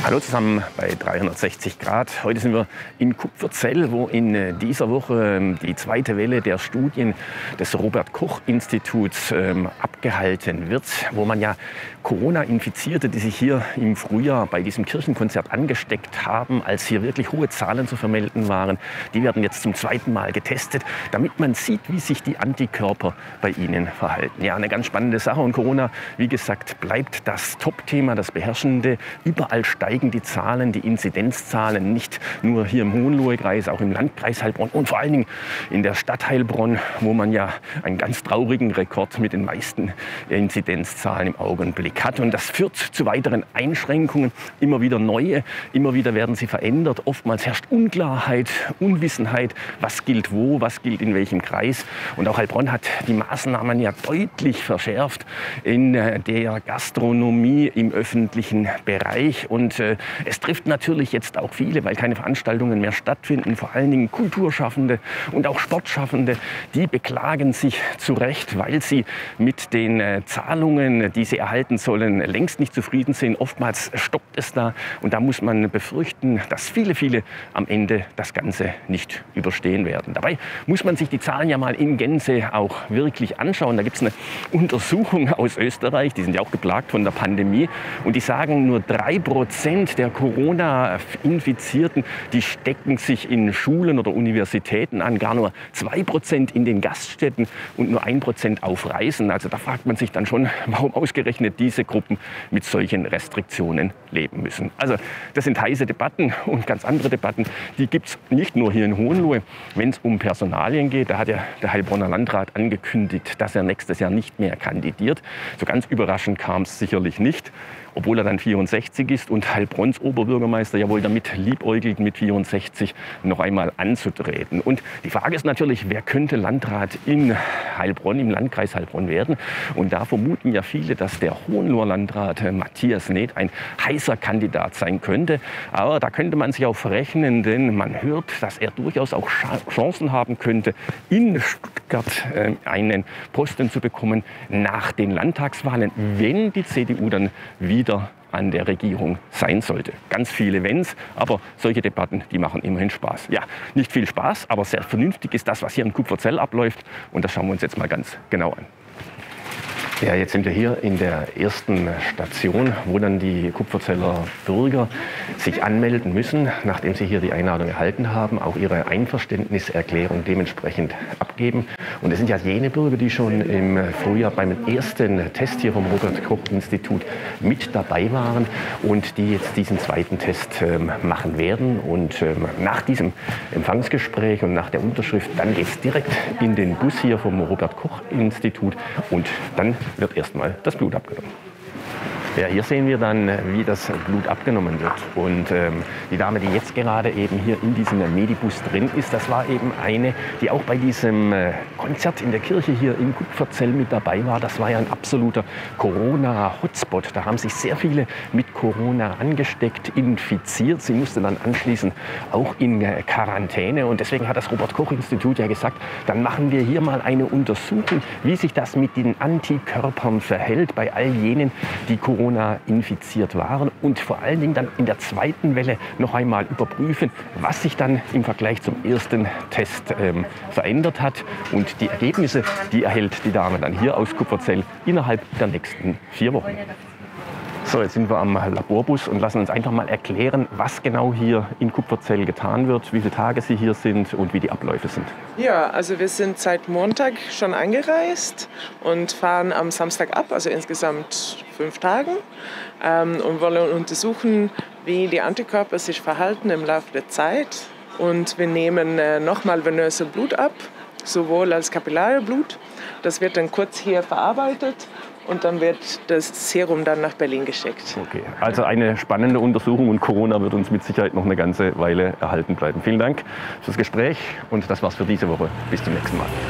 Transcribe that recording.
Hallo zusammen bei 360 Grad. Heute sind wir in Kupferzell, wo in dieser Woche die zweite Welle der Studien des Robert-Koch-Instituts abgehalten wird, wo man ja Corona-Infizierte, die sich hier im Frühjahr bei diesem Kirchenkonzert angesteckt haben, als hier wirklich hohe Zahlen zu vermelden waren, die werden jetzt zum zweiten Mal getestet, damit man sieht, wie sich die Antikörper bei ihnen verhalten. Ja, eine ganz spannende Sache, und Corona, wie gesagt, bleibt das Top-Thema, das beherrschende. Überall steigen die Zahlen, die Inzidenzzahlen, nicht nur hier im Hohenlohe-Kreis, auch im Landkreis Heilbronn und vor allen Dingen in der Stadt Heilbronn, wo man ja einen ganz traurigen Rekord mit den meisten Inzidenzzahlen im Augenblick hat. Und das führt zu weiteren Einschränkungen, immer wieder neue, immer wieder werden sie verändert. Oftmals herrscht Unklarheit, Unwissenheit, was gilt wo, was gilt in welchem Kreis. Und auch Heilbronn hat die Maßnahmen ja deutlich verschärft in der Gastronomie, im öffentlichen Bereich. Und es trifft natürlich jetzt auch viele, weil keine Veranstaltungen mehr stattfinden, vor allen Dingen Kulturschaffende und auch Sportschaffende, die beklagen sich zu Recht, weil sie mit den Zahlungen, die sie erhalten sollen, längst nicht zufrieden sind. Oftmals stockt es da, und da muss man befürchten, dass viele am Ende das Ganze nicht überstehen werden. Dabei muss man sich die Zahlen ja mal in Gänze auch wirklich anschauen. Da gibt es eine Untersuchung aus Österreich, die sind ja auch geplagt von der Pandemie, und die sagen, nur 3% der Corona-Infizierten, die stecken sich in Schulen oder Universitäten an, gar nur 2% in den Gaststätten und nur 1% auf Reisen. Also da fragt man sich dann schon, warum ausgerechnet diese Gruppen mit solchen Restriktionen leben müssen. Also das sind heiße Debatten, und ganz andere Debatten, die gibt es nicht nur hier in Hohenlohe. Wenn es um Personalien geht, da hat ja der Heilbronner Landrat angekündigt, dass er nächstes Jahr nicht mehr kandidiert. So ganz überraschend kam es sicherlich nicht, obwohl er dann 64 ist und Heilbronns Oberbürgermeister ja wohl damit liebäugelt, mit 64 noch einmal anzutreten. Und die Frage ist natürlich, wer könnte Landrat in Heilbronn, im Landkreis Heilbronn werden? Und da vermuten ja viele, dass der Hohenloher Landrat Matthias Neth ein heißer Kandidat sein könnte. Aber da könnte man sich auch verrechnen, denn man hört, dass er durchaus auch Chancen haben könnte, in Stuttgart einen Posten zu bekommen nach den Landtagswahlen, wenn die CDU dann wieder an der Regierung sein sollte. Ganz viele Wenns, aber solche Debatten, die machen immerhin Spaß. Ja, nicht viel Spaß, aber sehr vernünftig ist das, was hier in Kupferzell abläuft, und das schauen wir uns jetzt mal ganz genau an. Ja, jetzt sind wir hier in der ersten Station, wo dann die Kupferzeller Bürger sich anmelden müssen, nachdem sie hier die Einladung erhalten haben, auch ihre Einverständniserklärung dementsprechend abgeben. Und es sind ja jene Bürger, die schon im Frühjahr beim ersten Test hier vom Robert-Koch-Institut mit dabei waren und die jetzt diesen zweiten Test machen werden. Und nach diesem Empfangsgespräch und nach der Unterschrift, dann geht es direkt in den Bus hier vom Robert-Koch-Institut, und dann wird erstmal das Blut abgenommen. Ja, hier sehen wir dann, wie das Blut abgenommen wird. Und die Dame, die jetzt gerade eben hier in diesem Medibus drin ist, das war eben eine, die auch bei diesem Konzert in der Kirche hier in Kupferzell mit dabei war. Das war ja ein absoluter Corona-Hotspot. Da haben sich sehr viele mit Corona angesteckt, infiziert. Sie musste dann anschließend auch in Quarantäne. Und deswegen hat das Robert-Koch-Institut ja gesagt, dann machen wir hier mal eine Untersuchung, wie sich das mit den Antikörpern verhält bei all jenen, die Corona infiziert waren, und vor allen Dingen dann in der zweiten Welle noch einmal überprüfen, was sich dann im Vergleich zum ersten Test verändert hat. Und die Ergebnisse, die erhält die Dame dann hier aus Kupferzell innerhalb der nächsten 4 Wochen. So, jetzt sind wir am Laborbus und lassen uns einfach mal erklären, was genau hier in Kupferzell getan wird, wie viele Tage Sie hier sind und wie die Abläufe sind. Ja, also wir sind seit Montag schon angereist und fahren am Samstag ab, also insgesamt 5 Tagen, und wollen untersuchen, wie die Antikörper sich verhalten im Laufe der Zeit. Und wir nehmen nochmal venöse Blut ab, sowohl als Kapillareblut. Das wird dann kurz hier verarbeitet. Und dann wird das Serum dann nach Berlin geschickt. Okay, also eine spannende Untersuchung, und Corona wird uns mit Sicherheit noch eine ganze Weile erhalten bleiben. Vielen Dank fürs Gespräch, und das war's für diese Woche. Bis zum nächsten Mal.